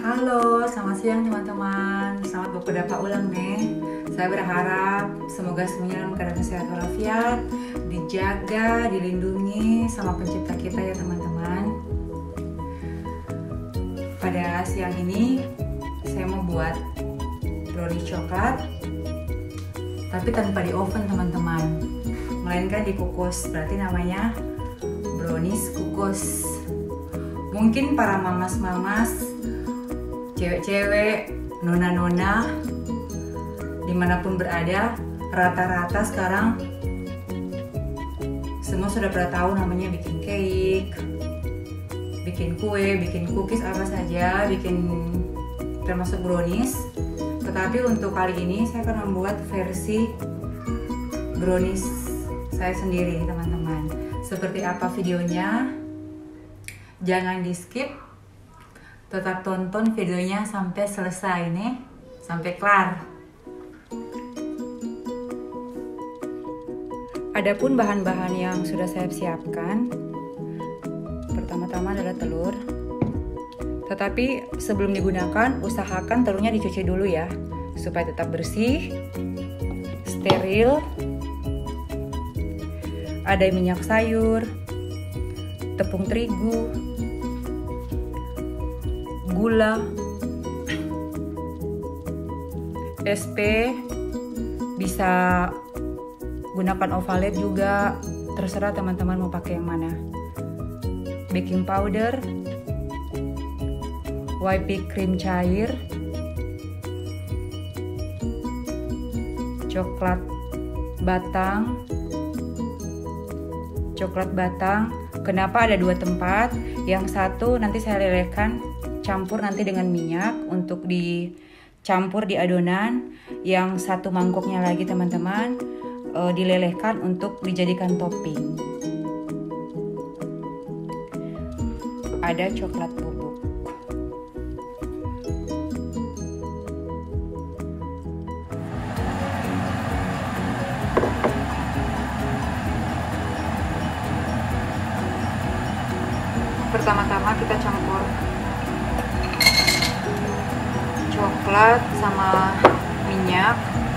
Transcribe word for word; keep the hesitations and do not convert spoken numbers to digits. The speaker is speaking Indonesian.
Halo, selamat siang teman-teman. Selamat berkudapat ulang nih. Saya berharap semoga semuanya dalam keadaan sehat walafiat, dijaga, dilindungi sama pencipta kita ya teman-teman. Pada siang ini saya mau buat brownies coklat, tapi tanpa di oven teman-teman, melainkan dikukus. Berarti namanya brownies kukus. Mungkin para mamas-mamas, cewek-cewek, nona-nona, dimanapun berada, rata-rata sekarang semua sudah pada tahu namanya bikin cake, bikin kue, bikin cookies, apa saja, bikin termasuk brownies. Tetapi untuk kali ini saya akan membuat versi brownies saya sendiri teman-teman. Seperti apa videonya? Jangan di skip, tetap tonton videonya sampai selesai nih, sampai kelar. Adapun bahan-bahan yang sudah saya siapkan, pertama-tama adalah telur. Tetapi sebelum digunakan, usahakan telurnya dicuci dulu ya, supaya tetap bersih, steril. Ada minyak sayur, tepung terigu, gula, S P, bisa gunakan ovalet juga, terserah teman-teman mau pakai yang mana. Baking powder, whippy krim cair, coklat batang, coklat batang. Kenapa ada dua tempat? Yang satu nanti saya lelehkan, campur nanti dengan minyak untuk dicampur di adonan. Yang satu mangkoknya lagi teman-teman e, dilelehkan untuk dijadikan topping. Ada coklat bubuk. Pertama-tama kita campur coklat sama minyak.